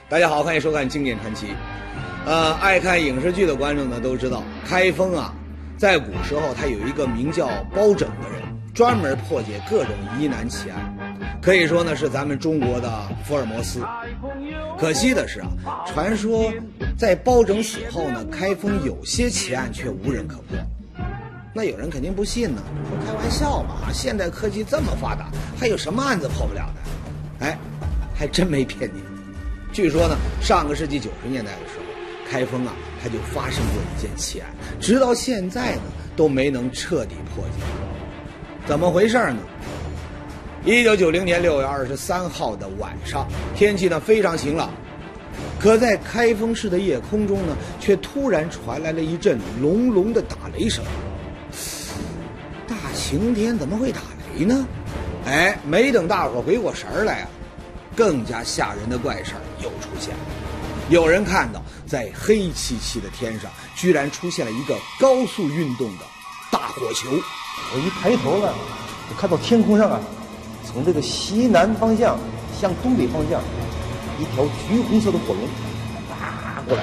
大家好，欢迎收看《经典传奇》。爱看影视剧的观众呢都知道，开封啊，在古时候他有一个名叫包拯的人，专门破解各种疑难奇案，可以说呢是咱们中国的福尔摩斯。可惜的是啊，传说在包拯死后呢，开封有些奇案却无人可破。那有人肯定不信呢，说开玩笑嘛，现代科技这么发达，还有什么案子破不了的？哎，还真没骗你。据说呢，上个世纪90年代的时候，开封啊，它就发生过一件奇案，直到现在呢都没能彻底破解。怎么回事呢？1990年6月23号的晚上，天气呢非常晴朗，可在开封市的夜空中呢，却突然传来了一阵隆隆的打雷声。大晴天怎么会打雷呢？哎，没等大伙回过神来啊，更加吓人的怪事儿又出现了。有人看到在黑漆漆的天上居然出现了一个高速运动的大火球。 我一抬头呢，就看到天空上啊，从这个西南方向向东北方向，一条橘红色的火龙啪过来，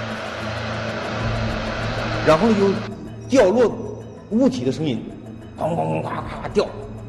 然后有掉落物体的声音，哐哐哐哐掉。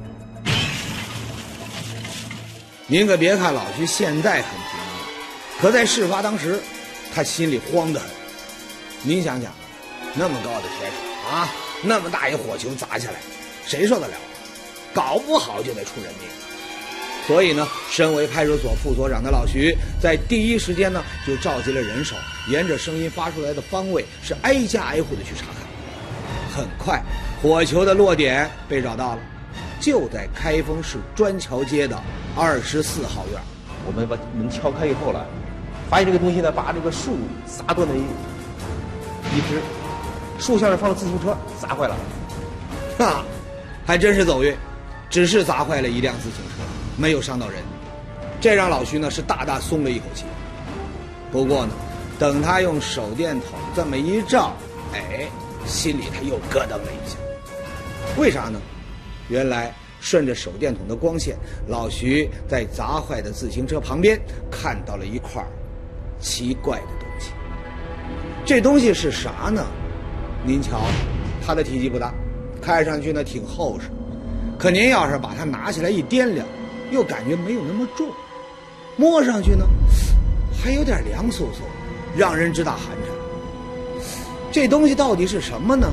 您可别看老徐现在很平静，可在事发当时，他心里慌得很。您想想，那么高的天上啊，那么大一火球砸下来，谁受得了？搞不好就得出人命。所以呢，身为派出所副所长的老徐，在第一时间呢，就召集了人手，沿着声音发出来的方位，是挨家挨户的去查看。很快，火球的落点被找到了，就在开封市砖桥街的24号院。 我们把门敲开以后了，发现这个东西呢，把这个树砸断了一只，树下面放了自行车，砸坏了。 哈，还真是走运，只是砸坏了一辆自行车，没有伤到人。这让老徐呢是大大松了一口气。不过呢，等他用手电筒这么一照，哎，心里他又咯噔了一下。为啥呢？原来顺着手电筒的光线，老徐在砸坏的自行车旁边看到了一块奇怪的东西。这东西是啥呢？您瞧，它的体积不大，看上去呢挺厚实，可您要是把它拿起来一掂量，又感觉没有那么重，摸上去呢还有点凉飕飕，让人直打寒颤。这东西到底是什么呢？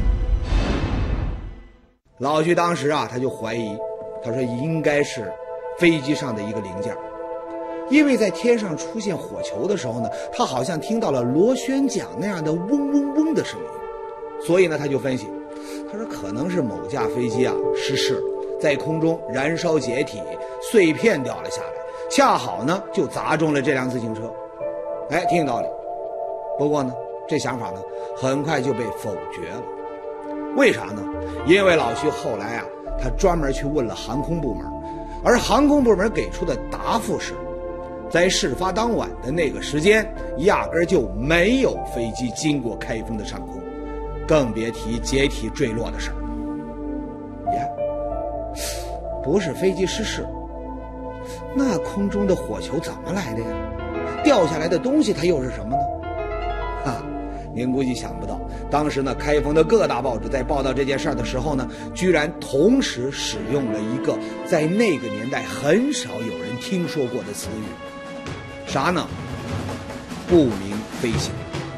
老徐当时啊，他就怀疑，他说应该是飞机上的一个零件，因为在天上出现火球的时候呢，他好像听到了螺旋桨那样的嗡嗡嗡的声音，所以呢，他就分析，他说可能是某架飞机啊失事了，在空中燃烧解体，碎片掉了下来，恰好呢就砸中了这辆自行车。哎，挺有道理。不过呢，这想法呢很快就被否决了。为啥呢？因为老徐后来啊，他专门去问了航空部门，而航空部门给出的答复是，在事发当晚的那个时间，压根儿就没有飞机经过开封的上空，更别提解体坠落的事儿。呀，不是飞机失事，那空中的火球怎么来的呀？掉下来的东西它又是什么呢？哈，您估计想不到，当时呢，开封的各大报纸在报道这件事儿的时候呢，居然同时使用了一个在那个年代很少有人听说过的词语，啥呢？不明飞行。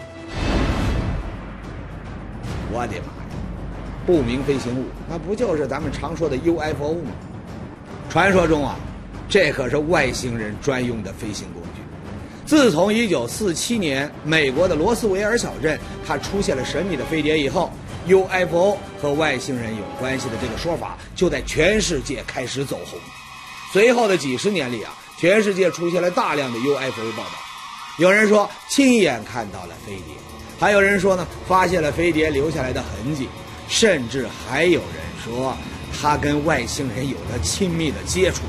我的妈呀，不明飞行物，那不就是咱们常说的 UFO 吗？传说中啊，这可是外星人专用的飞行工具。自从1947年美国的罗斯维尔小镇它出现了神秘的飞碟以后， UFO 和外星人有关系的这个说法就在全世界开始走红。随后的几十年里啊，全世界出现了大量的 UFO 报道，有人说亲眼看到了飞碟，还有人说呢发现了飞碟留下来的痕迹，甚至还有人说他跟外星人有了亲密的接触。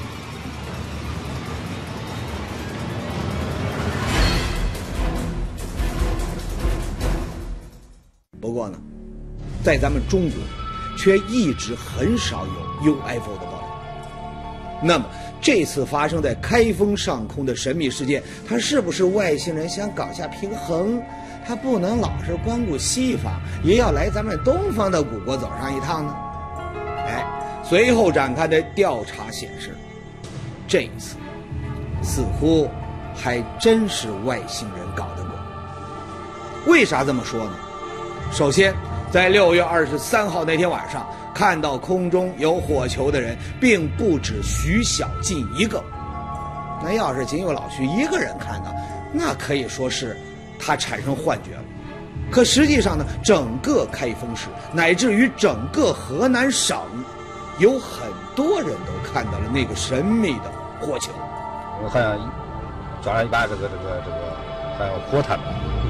不过呢，在咱们中国却一直很少有 UFO 的报道。 那么这次发生在开封上空的神秘事件，它是不是外星人想搞下平衡？他不能老是光顾西方，也要来咱们东方的古国走上一趟呢？随后展开的调查显示，这一次似乎还真是外星人搞的鬼。为啥这么说呢？首先，在6月23号那天晚上，看到空中有火球的人并不止徐小进一个。那要是仅有老徐一个人看到，那可以说是他产生幻觉了。可实际上呢，整个开封市乃至于整个河南省，有很多人都看到了那个神秘的火球。 我好像抓了一把这个好像火炭，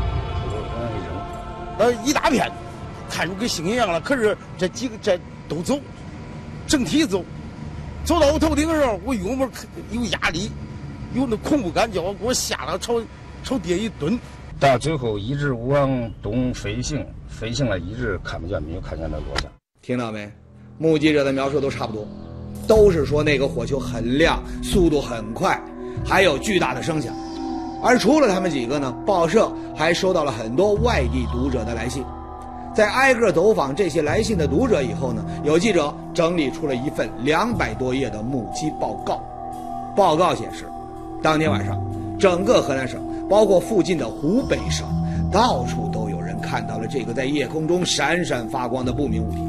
一大片，看着跟星一样了。可是这几个这都走，整体走到我头顶的时候，我有没有压力，有那恐怖感，叫我给我吓了，朝地一蹲。 到最后一直往东飞行了，一直看不见，没有看见那落下。 听到没？目击者的描述都差不多，都是说那个火球很亮，速度很快，还有巨大的声响。而除了他们几个呢，报社还收到了很多外地读者的来信。在挨个走访这些来信的读者以后呢，有记者整理出了一份200多页的目击报告。报告显示，当天晚上整个河南省，包括附近的湖北省，到处都有人看到了这个在夜空中闪闪发光的不明物体。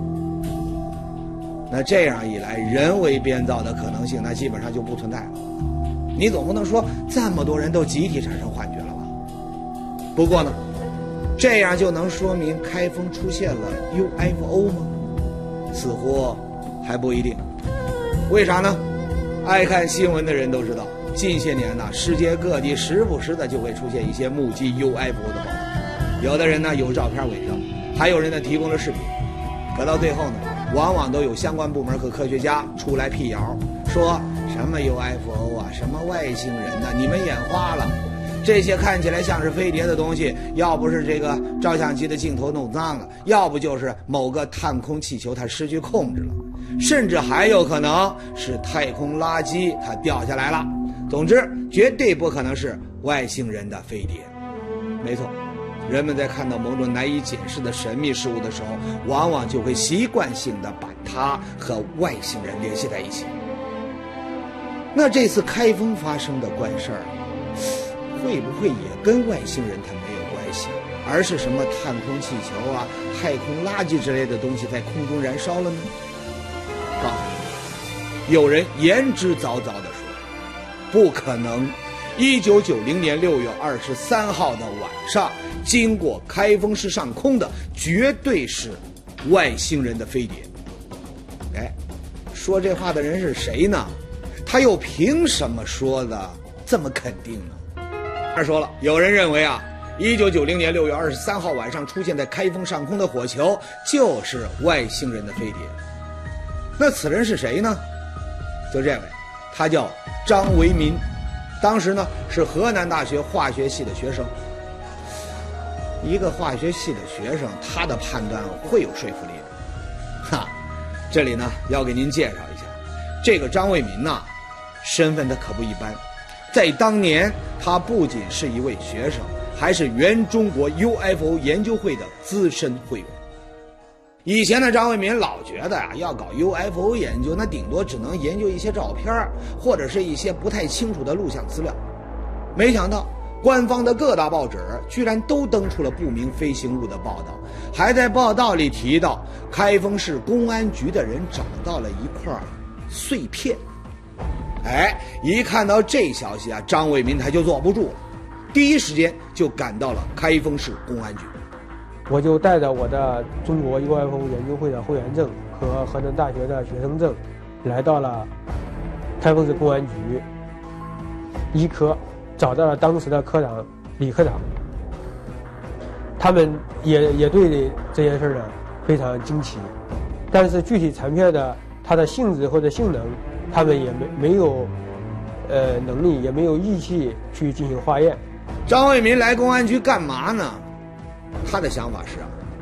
那这样一来，人为编造的可能性那基本上就不存在了。你总不能说这么多人都集体产生幻觉了吧？不过呢，这样就能说明开封出现了 UFO 吗？似乎还不一定。为啥呢？爱看新闻的人都知道，近些年呢，世界各地时不时的就会出现一些目击 UFO 的报道。有的人呢有照片伪造，还有人呢提供了视频。可到最后呢，往往都有相关部门和科学家出来辟谣，说什么 UFO 啊，什么外星人呐，你们眼花了。这些看起来像是飞碟的东西，要不是这个照相机的镜头弄脏了，要不就是某个探空气球它失去控制了，甚至还有可能是太空垃圾它掉下来了。总之，绝对不可能是外星人的飞碟。没错，人们在看到某种难以解释的神秘事物的时候，往往就会习惯性的把它和外星人联系在一起。那这次开封发生的怪事儿，会不会也跟外星人它没有关系，而是什么探空气球啊、太空垃圾之类的东西在空中燃烧了呢？告诉你，有人言之凿凿地说，不可能。1990年6月23号的晚上，经过开封市上空的绝对是外星人的飞碟。说这话的人是谁呢？他又凭什么说的这么肯定呢？说了，有人认为啊，1990年6月23号晚上出现在开封上空的火球就是外星人的飞碟。那此人是谁呢？就这位，他叫张维民，当时呢是河南大学化学系的学生。一个化学系的学生，他的判断会有说服力的。这里呢要给您介绍一下，这个张维民呢，身份他可不一般。在当年，他不仅是一位学生，还是原中国 UFO 研究会的资深会员。以前的张维民老觉得要搞 UFO 研究，那顶多只能研究一些照片，或者是一些不太清楚的录像资料。没想到，官方的各大报纸居然都登出了不明飞行物的报道，还在报道里提到开封市公安局的人找到了一块碎片。一看到这消息啊，张维民他就坐不住了，第一时间就赶到了开封市公安局。 我就带着我的中国 UFO 研究会的会员证和河南大学的学生证，来到了开封市公安局医科，找到了当时的科长李科长。他们也对这件事呢非常惊奇，但是具体残片的它的性质或者性能，他们也没有能力，也没有义气去进行化验。 张维民来公安局干嘛呢？他的想法是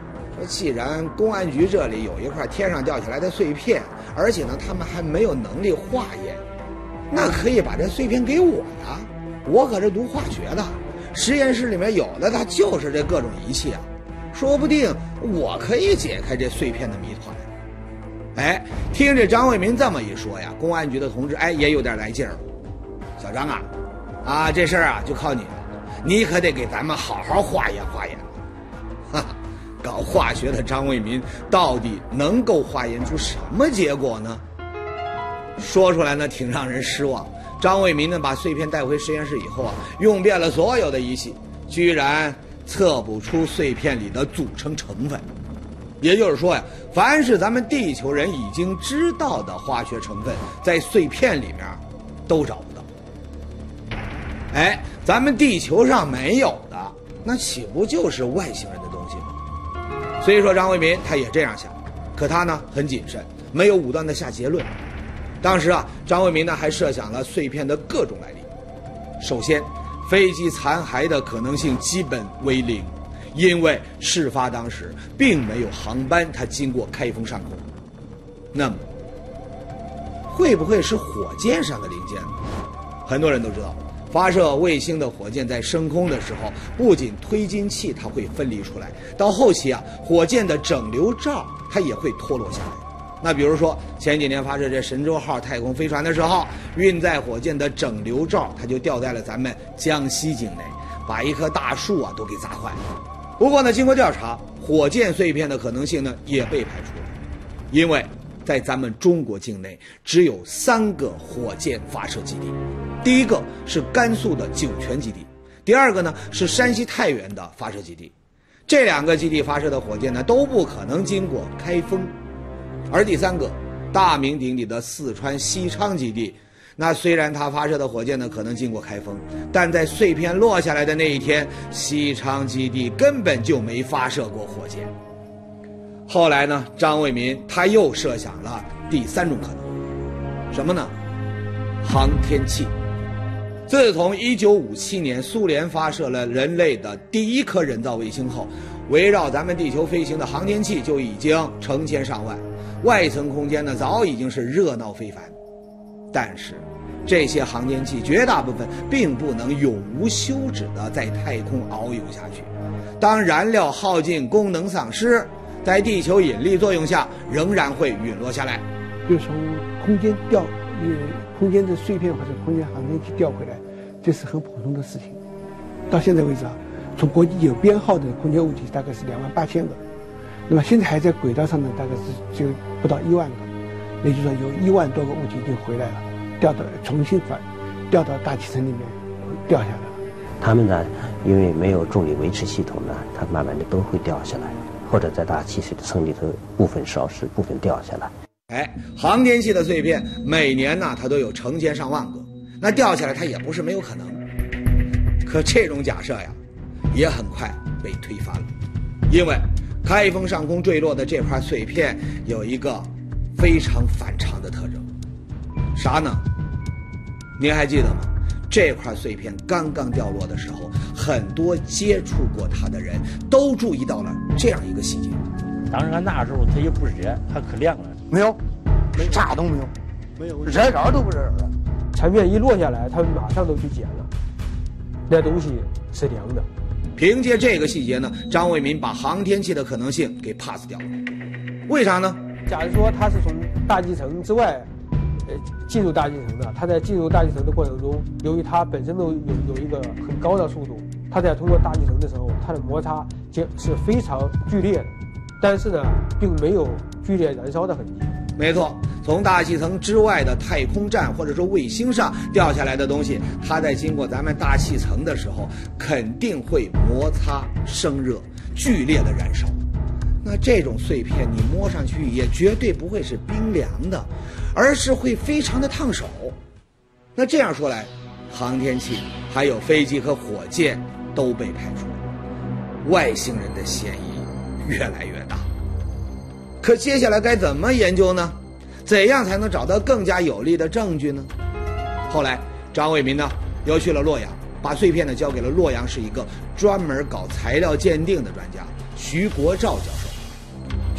说既然公安局这里有一块天上掉下来的碎片，而且呢他们还没有能力化验，那可以把这碎片给我呀，我可是读化学的，实验室里面有的它就是这各种仪器啊，说不定我可以解开这碎片的谜团。哎，听这张卫民这么一说呀，公安局的同志也有点来劲儿了。小张啊，这事儿啊就靠你了，你可得给咱们好好化验化验了。哈哈，搞化学的张卫民到底能够化验出什么结果呢？说出来呢挺让人失望。张卫民呢把碎片带回实验室以后啊，用遍了所有的仪器，居然测不出碎片里的组成成分。也就是说呀，凡是咱们地球人已经知道的化学成分，在碎片里面都找不到。哎，咱们地球上没有的，那岂不就是外星人的东西吗？所以说张卫民他也这样想，可他呢很谨慎，没有武断的下结论。当时啊，张卫民呢还设想了碎片的各种来历。首先，飞机残骸的可能性基本为零。因为事发当时并没有航班它经过开封上空，那么会不会是火箭上的零件呢？很多人都知道，发射卫星的火箭在升空的时候，不仅推进器它会分离出来，到后期啊，火箭的整流罩它也会脱落下来。那比如说前几年发射这神舟号太空飞船的时候，运载火箭的整流罩它就掉在了咱们江西境内，把一棵大树啊都给砸坏了。不过呢，经过调查，火箭碎片的可能性呢也被排除了，因为在咱们中国境内只有3个火箭发射基地，第一个是甘肃的酒泉基地，第二个呢是山西太原的发射基地。这2个基地发射的火箭呢都不可能经过开封，而第3个大名鼎鼎的四川西昌基地，那虽然它发射的火箭呢可能经过开封，但在碎片落下来的那一天，西昌基地根本就没发射过火箭。后来呢，张卫民他又设想了第3种可能，什么呢？航天器。自从1957年苏联发射了人类的第1颗人造卫星后，围绕咱们地球飞行的航天器就已经成千上万，外层空间呢早已经是热闹非凡。但是这些航天器绝大部分并不能永无休止地在太空遨游下去，当燃料耗尽，功能丧失，在地球引力作用下仍然会陨落下来。 就从空间掉空间的碎片或者空间航天器掉回来，这是很普通的事情。到现在为止啊，从国际有编号的空间物体大概是28000个，那么现在还在轨道上的大概是就不到1万个，也就是说有1万多个物体已经回来了，重新掉到大气层里面掉下来了。 它们呢，因为没有重力维持系统呢，它慢慢的都会掉下来，或者在大气层里头部分消失，部分掉下来。 航天器的碎片每年呢它都有成千上万个，那掉下来它也不是没有可能。可这种假设呀也很快被推翻了，因为开封上空坠落的这块碎片有一个非常反常的特征。啥呢？您还记得吗？这块碎片刚刚掉落的时候，很多接触过它的人都注意到了这样一个细节。 当时俺那时候它也不热，它可亮了。 没有，啥都没有， 没有热点都不热了。 残片一落下来，他们马上都去捡了，那东西是凉的。 凭借这个细节呢，张卫民把航天器的可能性给 pass 掉了。为啥呢？ 假如说它是从大气层之外进入大气层的，它在进入大气层的过程中，由于它本身都有一个很高的速度，它在通过大气层的时候，它的摩擦是非常剧烈的，但是呢并没有剧烈燃烧的痕迹。 没错，从大气层之外的太空站或者说卫星上掉下来的东西，它在经过咱们大气层的时候肯定会摩擦生热，剧烈的燃烧。那这种碎片你摸上去也绝对不会是冰凉的，而是会非常的烫手。那这样说来，航天器还有飞机和火箭都被排除了，外星人的嫌疑越来越大。可接下来该怎么研究呢？怎样才能找到更加有力的证据呢？后来张卫民呢又去了洛阳，把碎片呢交给了洛阳市一个专门搞材料鉴定的专家徐国照教授。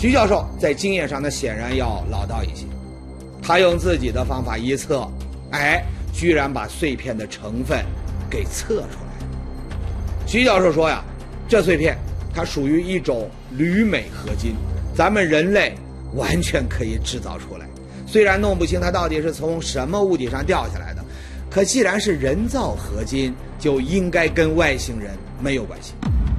徐教授在经验上呢显然要老道一些，他用自己的方法一测，居然把碎片的成分给测出来。徐教授说呀，这碎片它属于一种铝镁合金，咱们人类完全可以制造出来。虽然弄不清它到底是从什么物体上掉下来的，可既然是人造合金，就应该跟外星人没有关系。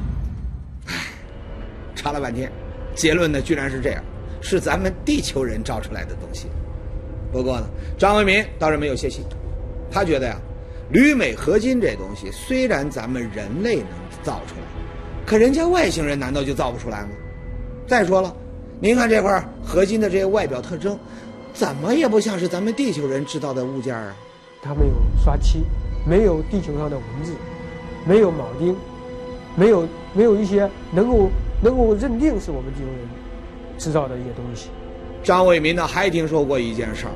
查了半天，结论呢居然是这样，是咱们地球人造出来的东西。不过呢，张为民倒是没有泄气，他觉得呀，铝镁合金这东西虽然咱们人类能造出来，可人家外星人难道就造不出来吗？再说了，您看这块合金的这些外表特征，怎么也不像是咱们地球人制造的物件啊。 它没有刷漆，没有地球上的文字，没有铆钉，没有一些能够认定是我们地球人制造的一些东西。 张为民呢还听说过一件事儿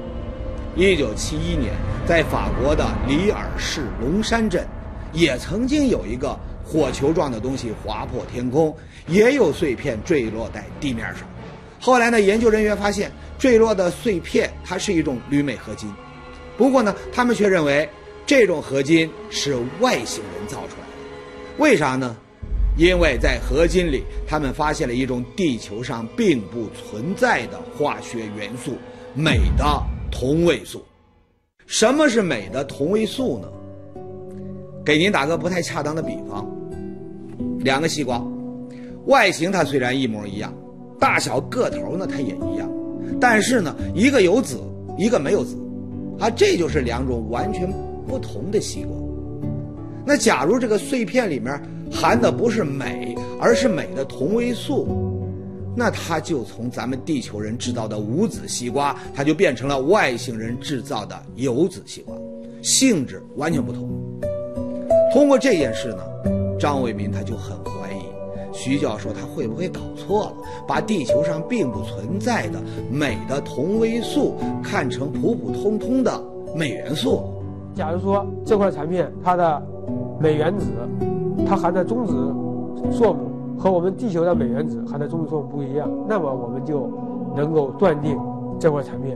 ，1971年在法国的里尔市龙山镇，也曾经有一个火球状的东西划破天空，也有碎片坠落在地面上。后来呢，研究人员发现坠落的碎片它是一种铝镁合金，不过呢，他们却认为这种合金是外星人造出来的。为啥呢？因为在合金里，他们发现了一种地球上并不存在的化学元素——镁的同位素。什么是镁的同位素呢？给您打个不太恰当的比方，两个西瓜，外形它虽然一模一样，大小个头呢它也一样，但是呢，一个有籽，一个没有籽，这就是两种完全不同的西瓜。那假如这个碎片里面含的不是镁，而是镁的同位素，那它就从咱们地球人制造的无籽西瓜，它就变成了外星人制造的有籽西瓜，性质完全不同。通过这件事呢，张为民他就很怀疑徐教授他会不会搞错了，把地球上并不存在的镁的同位素看成普普通通的镁元素。 假如说这块残片它的镁原子，它含的中子数目和我们地球的镁原子含的中子数目不一样，那么我们就能够断定这块残片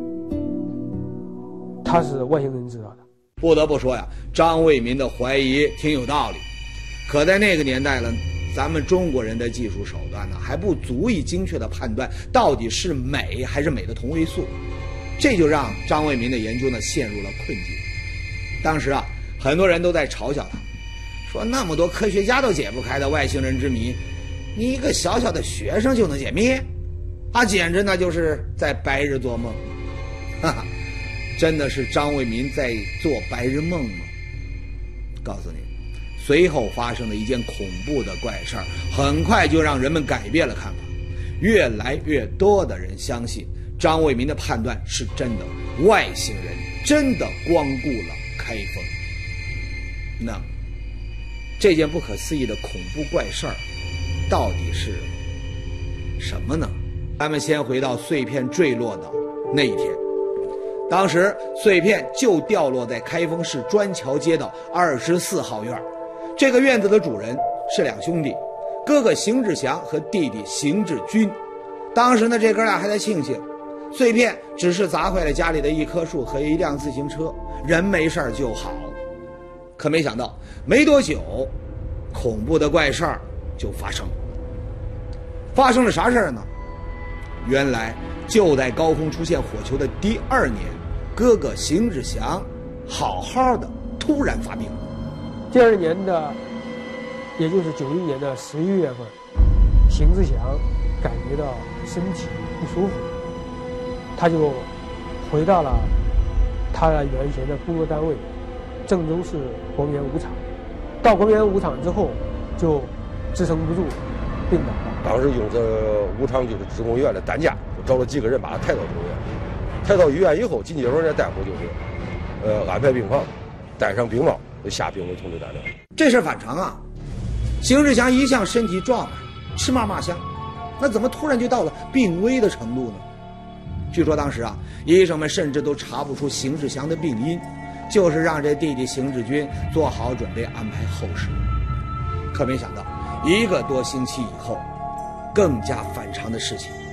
它是外星人制造的。 不得不说呀，张为民的怀疑挺有道理。可在那个年代了，咱们中国人的技术手段呢，还不足以精确的判断到底是镁还是镁的同位素，这就让张为民的研究呢陷入了困境。当时很多人都在嘲笑他，说那么多科学家都解不开的外星人之谜，你一个小小的学生就能解密？简直那就是在白日做梦。真的是张为民在做白日梦吗？告诉你，随后发生的一件恐怖的怪事儿，很快就让人们改变了看法。越来越多的人相信张为民的判断是真的，外星人真的光顾了开封。那这件不可思议的恐怖怪事儿到底是什么呢？咱们先回到碎片坠落的那一天。当时碎片就掉落在开封市砖桥街的24号院，这个院子的主人是两兄弟，哥哥邢志祥和弟弟邢志军。当时呢，这哥俩还在庆幸，碎片只是砸坏了家里的一棵树和一辆自行车，人没事就好。可没想到，没多久，恐怖的怪事儿就发生了。发生了啥事儿呢？原来就在高空出现火球的第2年，哥哥邢志祥好好的突然发病。 第2年的，也就是91年的11月份，邢志祥感觉到身体不舒服，他就回到了他的原先的工作单位郑州市国棉五厂。到国棉五厂之后，就支撑不住，病倒了。 当时用这五厂就是职工院的担架，就找了几个人把他抬到医院。抬到医院以后，紧接着那大夫就是安排病房，戴上病帽，就下病危通知单了。 这事反常啊！邢志祥一向身体壮实，吃嘛嘛香，那怎么突然就到了病危的程度呢？据说当时医生们甚至都查不出邢志祥的病因，就是让这弟弟邢志军做好准备，安排后事。可没想到，1个多星期以后，更加反常的事情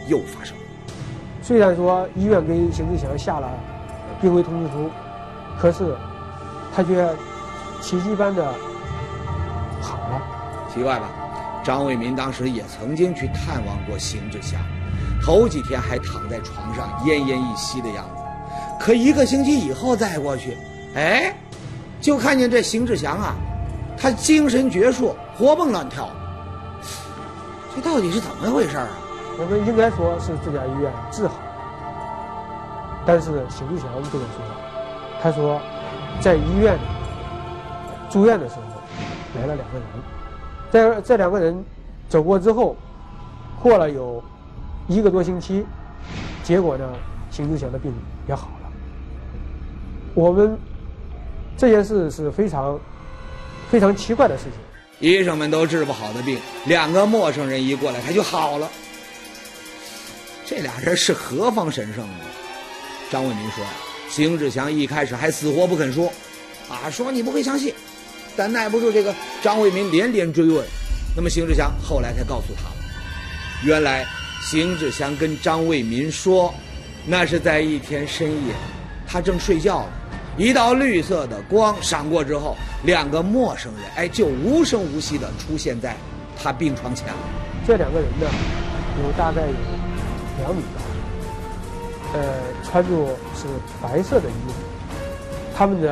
又发生了。 虽然说医院给邢志祥下了病危通知书，可是他却奇迹般的好了。 奇怪吧？张卫民当时也曾经去探望过邢志祥，头几天还躺在床上奄奄一息的样子，可1个星期以后再过去，哎，就看见这邢志祥啊，他精神矍铄，活蹦乱跳。这到底是怎么回事啊？ 我们应该说是这家医院治好，但是邢志祥这个说，他说在医院里住院的时候来了2个人，这2个人走过之后，过了有1个多星期，结果呢，邢志祥的病也好了。我们这件事是非常奇怪的事情。 医生们都治不好的病，2个陌生人一过来他就好了。这俩人是何方神圣呢？张卫民说，邢志祥一开始还死活不肯说，说你不会相信，但耐不住这个张卫民连连追问，那么邢志祥后来才告诉他了，原来邢志祥跟张卫民说，那是在一天深夜，他正睡觉呢，一道绿色的光闪过之后，2个陌生人就无声无息地出现在他病床前了。 这2个人呢，有大概有2米高，穿着是白色的衣服，他们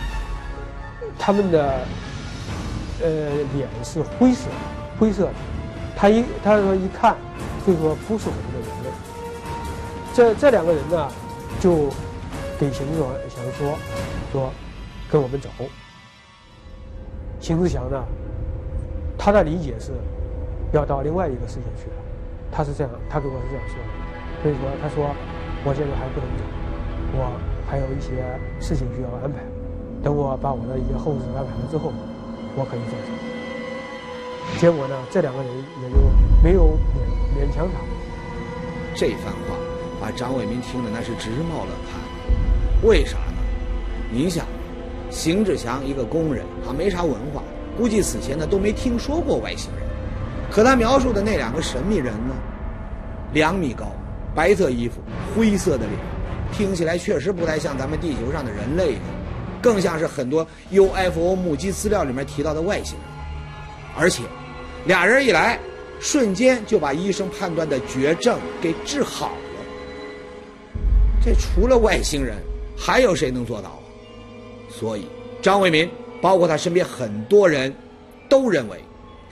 的脸是灰色的，他说一看就说不是我们的人类。这2个人呢，就给邢志祥说跟我们走。邢志祥呢，他的理解是要到另外一个世界去了，他给我是这样说的。所以说他说我现在还不能走，我还有一些事情需要安排，等我把我的一些后事安排了之后，我可以再走。结果呢，这2个人也就没有勉强他。 这番话把张卫民听的那是直冒冷汗。为啥呢？您想，邢志祥一个工人没啥文化，估计死前呢都没听说过外星人。可他描述的那2个神秘人呢，2米高，白色衣服，灰色的脸，听起来确实不太像咱们地球上的人类，更像是很多 UFO 目击资料里面提到的外星人。而且俩人一来，瞬间就把医生判断的绝症给治好了。这除了外星人，还有谁能做到啊？所以张卫民包括他身边很多人都认为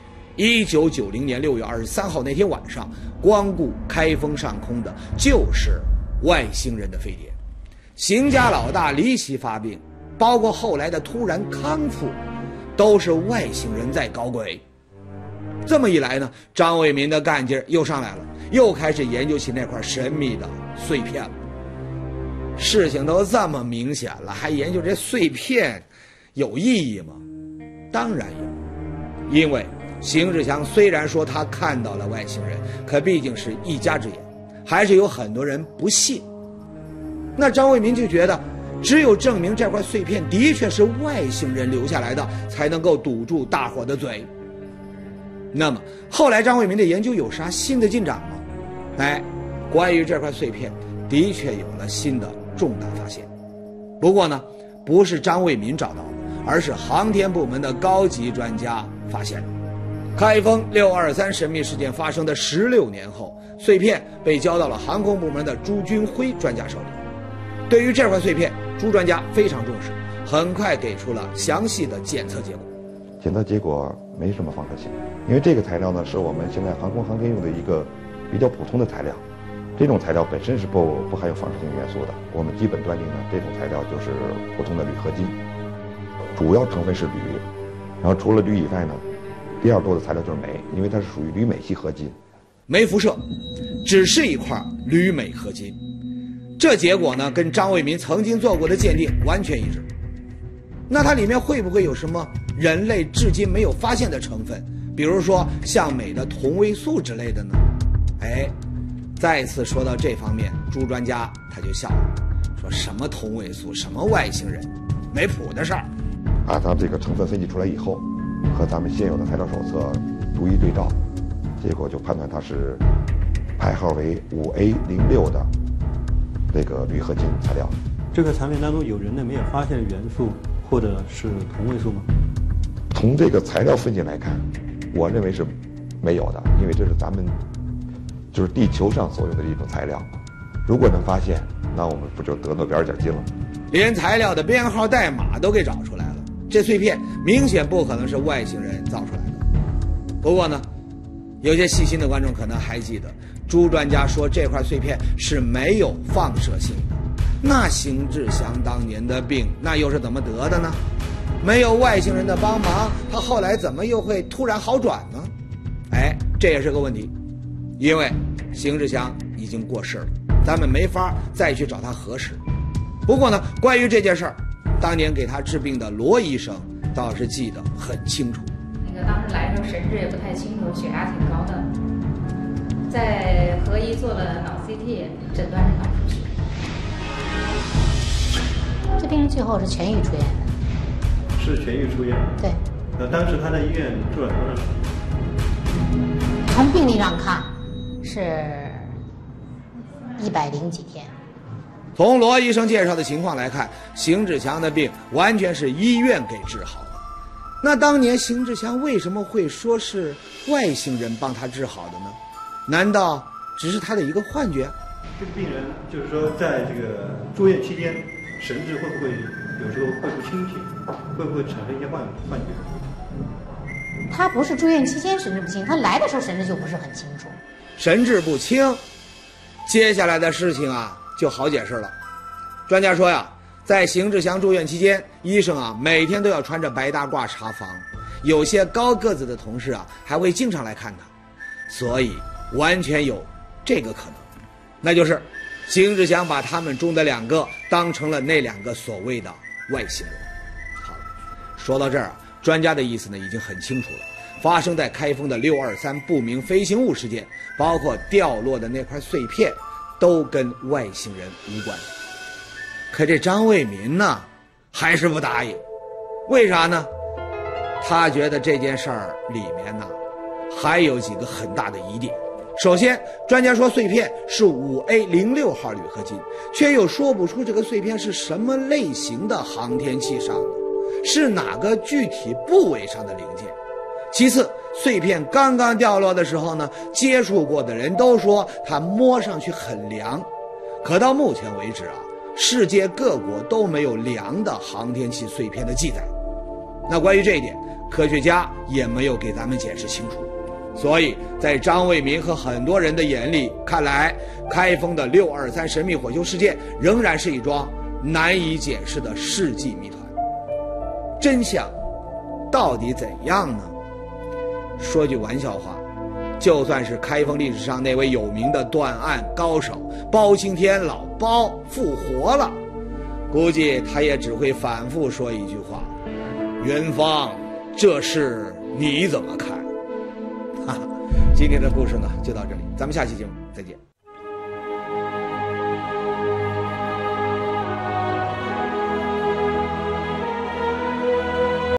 1990年6月23号那天晚上光顾开封上空的就是外星人的飞碟。邢家老大离奇发病，包括后来的突然康复，都是外星人在搞鬼。这么一来呢，张卫民的干劲儿又上来了，又开始研究起那块神秘的碎片了。事情都这么明显了，还研究这碎片有意义吗？当然有，因为邢志祥虽然说他看到了外星人，可毕竟是一家之言，还是有很多人不信。那张卫民就觉得只有证明这块碎片的确是外星人留下来的，才能够堵住大伙的嘴。那么后来张卫民的研究有啥新的进展吗？关于这块碎片的确有了新的重大发现。不过呢，不是张卫民找到的，而是航天部门的高级专家发现的。开封623神秘事件发生的16年后，碎片被交到了航空部门的朱军辉专家手里。对于这块碎片，朱专家非常重视，很快给出了详细的检测结果。 检测结果没什么放射性，因为这个材料呢是我们现在航空航天用的一个比较普通的材料，这种材料本身是不含有放射性元素的。我们基本断定呢，这种材料就是普通的铝合金，主要成分是铝，然后除了铝以外呢，第2多的材料就是镁，因为它是属于铝镁系合金。 没辐射，只是一块铝镁合金。这结果呢，跟张卫民曾经做过的鉴定完全一致。那它里面会不会有什么人类至今没有发现的成分，比如说像镁的同位素之类的呢？再次说到这方面，朱专家他就笑了，说什么同位素，什么外星人，没谱的事儿。 把它这个成分分析出来以后，和咱们现有的材料手册逐一对照，结果就判断它是牌号为5A06的这个铝合金材料。 这个产品当中有人类没有发现的元素或者是同位素吗？ 从这个材料分析来看，我认为是没有的，因为这是咱们就是地球上所用的一种材料。如果能发现，那我们不就得诺贝尔奖金了？ 连材料的编号代码都给找出来了，这碎片明显不可能是外星人造出来的。不过呢，有些细心的观众可能还记得，朱专家说这块碎片是没有放射性的。那邢志祥当年的病，那又是怎么得的呢？没有外星人的帮忙，他后来怎么又会突然好转呢？哎，这也是个问题，因为邢志祥已经过世了，咱们没法再去找他核实。不过呢，关于这件事儿，当年给他治病的罗医生倒是记得很清楚。 那个当时来的时候神志也不太清楚，血压挺高的，在合一做了脑 CT， 诊断是脑出血。 这病人最后是痊愈出院的。 是痊愈出院。 对。 当时他在医院住了多长时间？ 从病历上看，是100几天。 从罗医生介绍的情况来看，邢志强的病完全是医院给治好的。那当年邢志强为什么会说是外星人帮他治好的呢？难道只是他的一个幻觉？ 这个病人就是说，在这个住院期间，神志会不会有时候会不清醒，会不会产生一些幻觉？ 他不是住院期间神志不清，他来的时候神志就不是很清楚。 神志不清，接下来的事情啊就好解释了。专家说呀，在邢志祥住院期间，医生啊每天都要穿着白大褂查房，有些高个子的同事啊还会经常来看他，所以完全有这个可能，那就是邢志祥把他们中的2个当成了那2个所谓的外星人。好了，说到这儿啊，专家的意思呢已经很清楚了，发生在开封的623不明飞行物事件，包括掉落的那块碎片，都跟外星人无关。可这张卫民呢还是不答应，为啥呢？他觉得这件事儿里面呢还有几个很大的疑点。首先，专家说碎片是5A06号铝合金，却又说不出这个碎片是什么类型的航天器上的，是哪个具体部位上的零件。其次，碎片刚刚掉落的时候呢，接触过的人都说它摸上去很凉，可到目前为止啊，世界各国都没有凉的航天器碎片的记载。那关于这一点，科学家也没有给咱们解释清楚。所以在张卫民和很多人的眼里看来，开封的623神秘火球事件仍然是一桩难以解释的世纪谜团。真相到底怎样呢？说句玩笑话，就算是开封历史上那位有名的断案高手包青天老包复活了，估计他也只会反复说一句话：元芳，这事你怎么看？哈哈，今天的故事呢就到这里，咱们下期节目再见。